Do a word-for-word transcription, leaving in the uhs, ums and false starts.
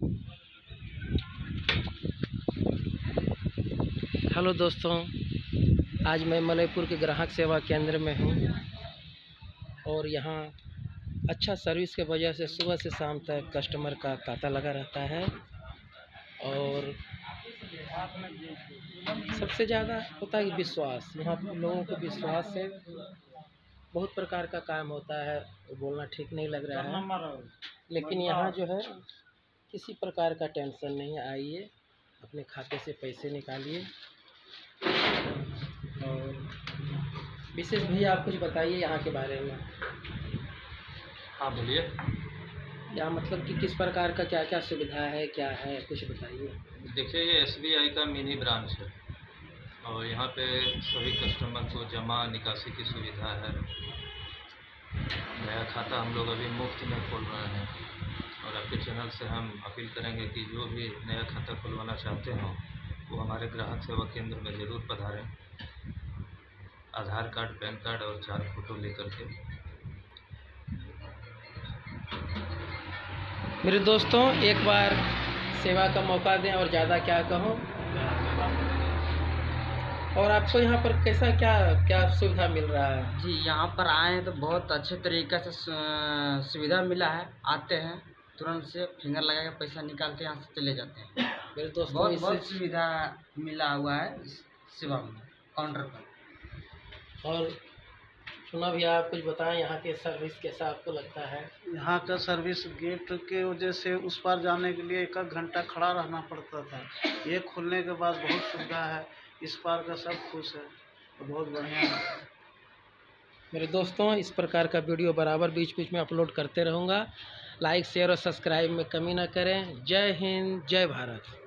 Hello दोस्तों, आज मैं मलयपुर के ग्राहक सेवा केंद्र में हूँ और यहाँ अच्छा सर्विस के वजह से सुबह से शाम तक कस्टमर का तांता लगा रहता है। और सबसे ज़्यादा होता है विश्वास। यहाँ पर लोगों को विश्वास से बहुत प्रकार का काम होता है, वो बोलना ठीक नहीं लग रहा है, लेकिन यहाँ जो है किसी प्रकार का टेंशन नहीं। आइए, अपने खाते से पैसे निकालिए। और विशेष भैया, आप कुछ बताइए यहाँ के बारे में। हाँ बोलिए। यहाँ मतलब कि किस प्रकार का क्या क्या सुविधा है, क्या है, कुछ बताइए। देखिए, ये एस बी आई का मिनी ब्रांच है और यहाँ पे सभी कस्टमर को जमा निकासी की सुविधा है। नया खाता हम लोग अभी मुफ्त में खोल रहे हैं और आपके चैनल से हम अपील करेंगे कि जो भी नया खाता खुलवाना चाहते हों वो हमारे ग्राहक सेवा केंद्र में ज़रूर पधारें। आधार कार्ड, पैन कार्ड और चार फोटो लेकर के। मेरे दोस्तों, एक बार सेवा का मौका दें और ज़्यादा क्या कहूँ। और आपको यहाँ पर कैसा क्या क्या सुविधा मिल रहा है? जी, यहाँ पर आए हैं तो बहुत अच्छे तरीक़े से सुविधा मिला है। आते हैं तुरंत से फिंगर लगा के पैसा निकालते हैं, यहाँ से चले जाते हैं। मेरे दोस्तों, बहुत बहुत सुविधा मिला हुआ है इस सेवा में, काउंटर पर। और सुना भैया, आप कुछ बताएं, यहाँ के सर्विस कैसा आपको लगता है? यहाँ का सर्विस गेट के वजह से उस पार जाने के लिए एक एक घंटा खड़ा रहना पड़ता था। ये खुलने के बाद बहुत सुविधा है, इस पार का सब खुश है, तो बहुत बढ़िया है। मेरे दोस्तों, इस प्रकार का वीडियो बराबर बीच बीच में अपलोड करते रहूँगा। लाइक, शेयर और सब्सक्राइब में कमी ना करें। जय हिंद, जय भारत।